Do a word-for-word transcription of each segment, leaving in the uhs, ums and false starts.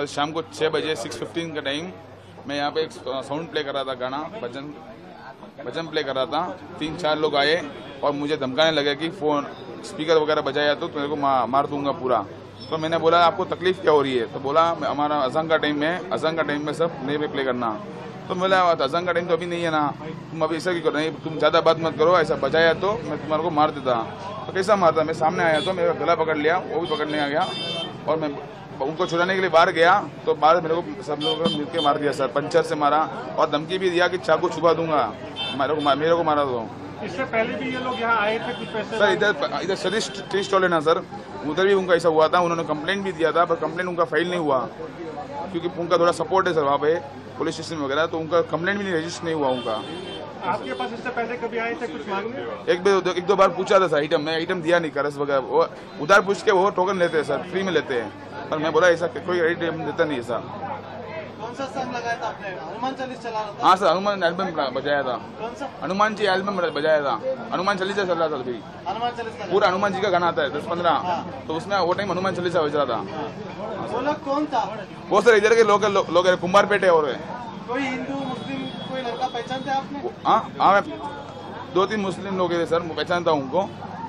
कल शाम को छः बजे सिक्स फिफ्टीन का टाइम मैं यहाँ पे एक साउंड प्ले कर रहा था, गाना भजन भजन प्ले कर रहा था। तीन चार लोग आए और मुझे धमकाने लगे कि फोन स्पीकर वगैरह बजाया तो मेरे को मा, मार दूंगा पूरा। तो मैंने बोला आपको तकलीफ क्या हो रही है? तो बोला हमारा अज़ान का टाइम है, अज़ान का टाइम में सब नए पे प्ले करना। तो बोला अज़ान का टाइम तो अभी नहीं है ना, तुम अभी ऐसा क्यों करो? नहीं तुम ज़्यादा बात मत करो, ऐसा बजाया तो मैं तुम्हारे को मार देता। तो कैसा मारता? मैं सामने आया तो मेरा गला पकड़ लिया, वो भी पकड़ने आ गया और मैं उनको छुड़ाने के लिए बाहर गया तो बाहर मेरे को सब लोगों ने मिलकर मार दिया सर, पंचर से मारा और धमकी भी दिया कि चाकू छुपा दूंगा, मेरे को मेरे को मारा दो। इससे पहले भी ये लोग यहाँ आए थे कुछ पैसे? सर इधर इधर सर्विस टी स्टॉल है ना सर, उधर भी उनका ऐसा हुआ था। उन्होंने कंप्लेंट भी दिया था पर कंप्लेंट उनका फाइल नहीं हुआ क्योंकि उनका थोड़ा सपोर्ट है सर वहाँ पे पुलिस स्टेशन वगैरह, तो उनका कंप्लेंट भी नहीं रजिस्टर नहीं हुआ उनका। आपके पास इससे पहले कभी आए थे कुछ मांगने? एक दो एक दो बार पूछा था सर आइटम, मैं आइटम दिया नहीं, करस वगैरह वो उधार पूछ के वो टोकन लेते हैं सर, फ्री में लेते हैं। पर मैं बोला ऐसा कोई आइटम देता नहीं ऐसा। कौन सा सॉन्ग लगाया था आपने? हनुमान चालीसा चला रहा था? हाँ सर, हनुमान एल्बम बजाया था। कौन सा? हनुमान जी एल्बम बजाया था, हनुमान चालीसा चल रहा था अभी, हनुमान चालीसा पूरा हनुमान जी का गाना आता है दस पंद्रह, तो उसमें वो टाइम हनुमान चालीसा बज रहा था। वो लोग कौन था? वो सर इधर के लोकल लोग है, कुंभारपेट है। और कोई हिंदू मुस्लिम कोई लड़का पहचानते आपने? हाँ हाँ, मैं दो तीन मुस्लिम लोग हैं सर, मैं पहचानता हूँ उनको।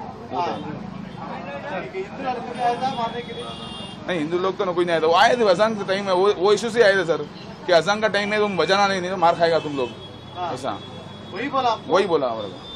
हिंदू लड़के आया था मारने के लिए? नहीं, हिंदू लोग तो कोई नहीं आया था, वो आए थे अजान के टाइम में, वो वो इशू से आए थे सर कि अजान का टाइम है तुम बजाना नहीं, नहीं तो मार खाएगा तुम लोग, ऐसा वही बोला? वही बोला हमारे को।